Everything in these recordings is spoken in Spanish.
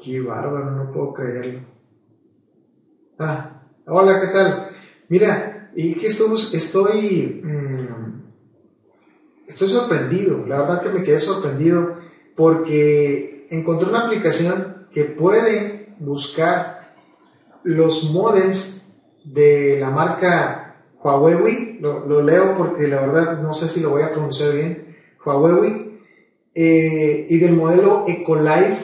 Qué bárbaro, no puedo creerlo. Hola, ¿qué tal? Mira, y que estoy sorprendido, la verdad que me quedé sorprendido porque encontré una aplicación que puede buscar los modems de la marca Huawei. Lo leo porque la verdad no sé si lo voy a pronunciar bien, Huawei, y del modelo Ecolife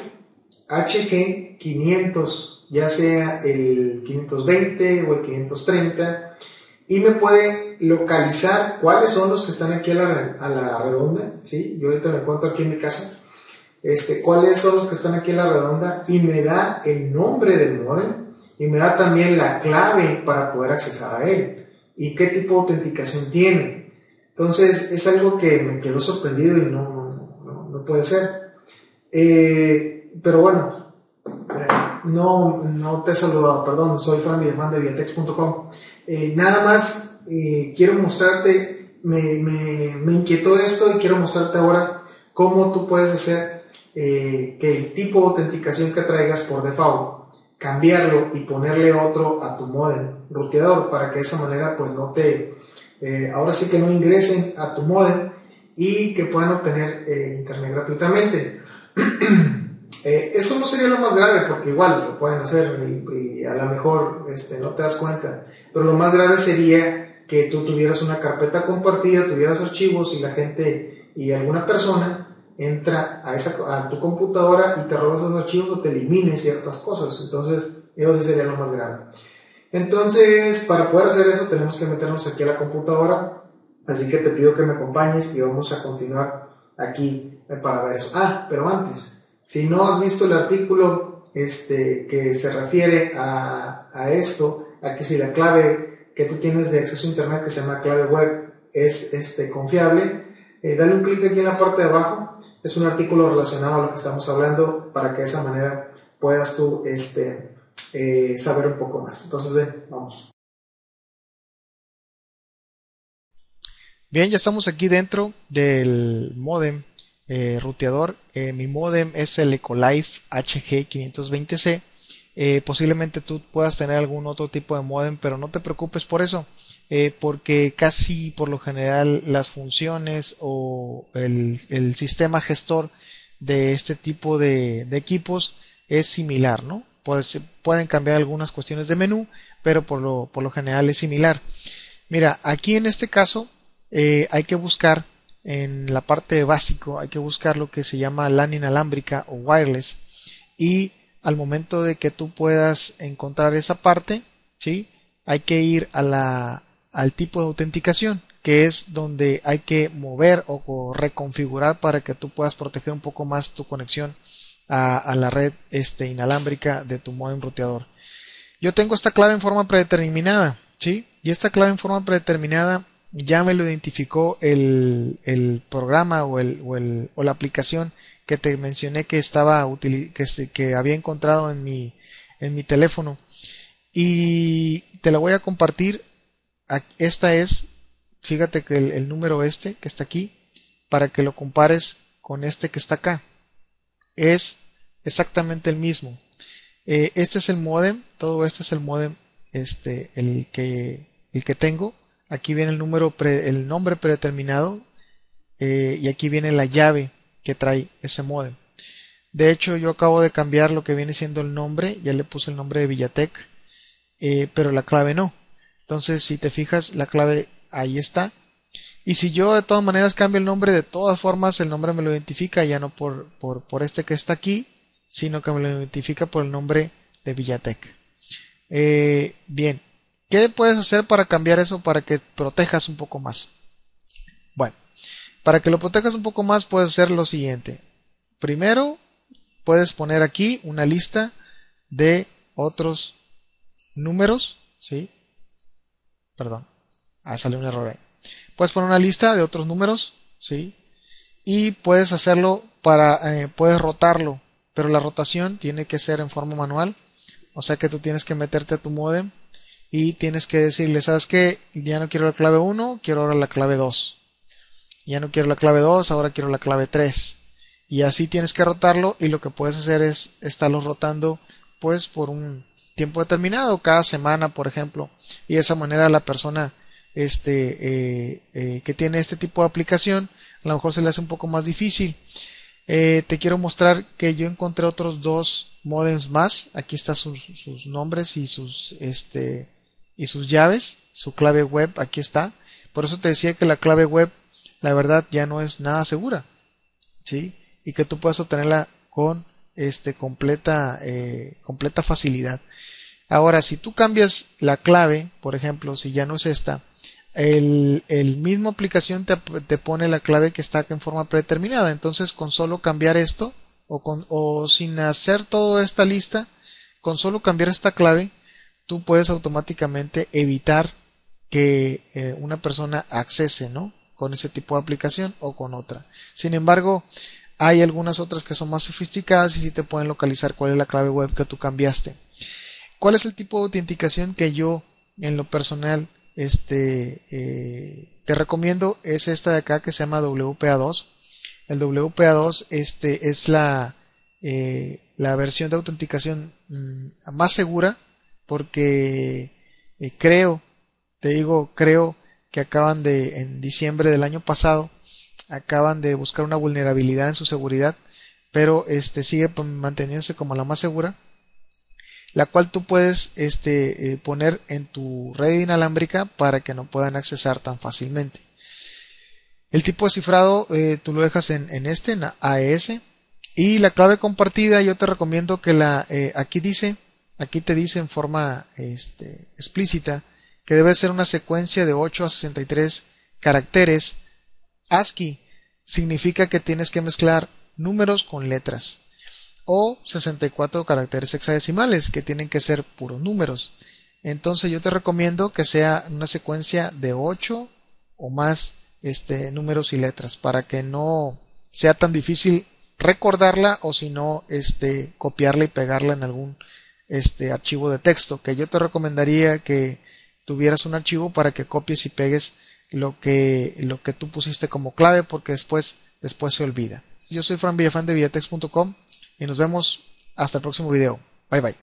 HG500, ya sea el 520 o el 530, y me puede localizar cuáles son los que están aquí a la redonda, ¿sí? Yo ahorita me encuentro aquí en mi casa, cuáles son los que están aquí a la redonda, y me da el nombre del modem, y me da también la clave para poder accesar a él, y qué tipo de autenticación tiene. Entonces es algo que me quedó sorprendido y no puede ser. Pero bueno, no te he saludado, perdón, soy Fran Villafán de Viatex.com. Nada más quiero mostrarte, me inquietó esto y quiero mostrarte ahora cómo tú puedes hacer que el tipo de autenticación que traigas por default, cambiarlo y ponerle otro a tu modem ruteador para que de esa manera pues ahora sí que no ingresen a tu modem y que puedan obtener internet gratuitamente. Eso no sería lo más grave porque igual lo pueden hacer y a lo mejor no te das cuenta, pero lo más grave sería que tú tuvieras una carpeta compartida, tuvieras archivos y la gente y alguna persona entra a tu computadora y te roba esos archivos o te elimine ciertas cosas. Entonces eso sí sería lo más grave. Entonces, para poder hacer eso tenemos que meternos aquí a la computadora, así que te pido que me acompañes y vamos a continuar aquí para ver eso. Pero antes, si no has visto el artículo que se refiere a esto, a que si la clave que tú tienes de acceso a internet, que se llama clave web, es confiable, dale un clic aquí en la parte de abajo. Es un artículo relacionado a lo que estamos hablando para que de esa manera puedas tú saber un poco más. Entonces ven, vamos. Bien, ya estamos aquí dentro del modem ruteador. Mi modem es el Ecolife HG520C. Posiblemente tú puedas tener algún otro tipo de modem, pero no te preocupes por eso, porque casi por lo general las funciones o el sistema gestor de este tipo de equipos es similar, ¿no? Pueden cambiar algunas cuestiones de menú, pero por lo general es similar. Mira, aquí en este caso hay que buscar en la parte de básico, hay que buscar lo que se llama LAN inalámbrica o wireless, y al momento de que tú puedas encontrar esa parte, ¿sí? Hay que ir al tipo de autenticación, que es donde hay que mover o reconfigurar para que tú puedas proteger un poco más tu conexión a la red inalámbrica de tu modem ruteador. Yo tengo esta clave en forma predeterminada, ¿sí? Y esta clave en forma predeterminada ya me lo identificó el programa o la aplicación que te mencioné que que había encontrado en mi teléfono. Y te la voy a compartir. Esta es, fíjate que el número que está aquí, para que lo compares con este que está acá. Es exactamente el mismo. Este es el modem, todo este es el modem, el que tengo. Aquí viene el nombre predeterminado, y aquí viene la llave que trae ese modem. De hecho, yo acabo de cambiar lo que viene siendo el nombre, ya le puse el nombre de Villatec, pero la clave no. Entonces, si te fijas, la clave ahí está. Y si yo de todas maneras cambio el nombre, de todas formas el nombre me lo identifica, ya no por este que está aquí, sino que me lo identifica por el nombre de Villatec. Bien, ¿qué puedes hacer para cambiar eso para que protejas un poco más? Bueno, para que lo protejas un poco más puedes hacer lo siguiente. Primero, puedes poner aquí una lista de otros números, ¿sí? Perdón, salió un error ahí. Puedes poner una lista de otros números, ¿sí? Y puedes hacerlo puedes rotarlo, pero la rotación tiene que ser en forma manual. O sea que tú tienes que meterte a tu modem y tienes que decirle, ¿sabes qué? Ya no quiero la clave 1, quiero ahora la clave 2. Ya no quiero la clave 2, ahora quiero la clave 3. y así tienes que rotarlo, y lo que puedes hacer es estarlo rotando pues por un tiempo determinado, cada semana por ejemplo, y de esa manera la persona que tiene este tipo de aplicación a lo mejor se le hace un poco más difícil. Te quiero mostrar que yo encontré otros dos modems más. Aquí están sus nombres y sus llaves, su clave web. Aquí está. Por eso te decía que la clave web, la verdad, ya no es nada segura, ¿sí? Y que tú puedes obtenerla con completa facilidad. Ahora, si tú cambias la clave, por ejemplo, si ya no es esta, el mismo aplicación te pone la clave que está en forma predeterminada. Entonces, con solo cambiar esto, o sin hacer toda esta lista, con solo cambiar esta clave, tú puedes automáticamente evitar que una persona accese, ¿no?, con ese tipo de aplicación o con otra. Sin embargo, hay algunas otras que son más sofisticadas y sí te pueden localizar cuál es la clave web que tú cambiaste. ¿Cuál es el tipo de autenticación que yo, en lo personal, te recomiendo? Es esta de acá que se llama WPA2. El WPA2 es la versión de autenticación más segura, porque creo que en diciembre del año pasado acaban de buscar una vulnerabilidad en su seguridad, pero sigue manteniéndose como la más segura, la cual tú puedes poner en tu red inalámbrica para que no puedan accesar tan fácilmente. El tipo de cifrado tú lo dejas en AES, y la clave compartida yo te recomiendo que aquí te dice en forma explícita que debe ser una secuencia de 8 a 63 caracteres ASCII. Significa que tienes que mezclar números con letras, o 64 caracteres hexadecimales, que tienen que ser puros números. Entonces yo te recomiendo que sea una secuencia de 8 o más números y letras, para que no sea tan difícil recordarla, o si no copiarla y pegarla en algún archivo de texto, que yo te recomendaría que tuvieras un archivo para que copies y pegues lo que tú pusiste como clave, porque después se olvida. Yo soy Fran Villafán de viatex.com y nos vemos hasta el próximo video. Bye bye.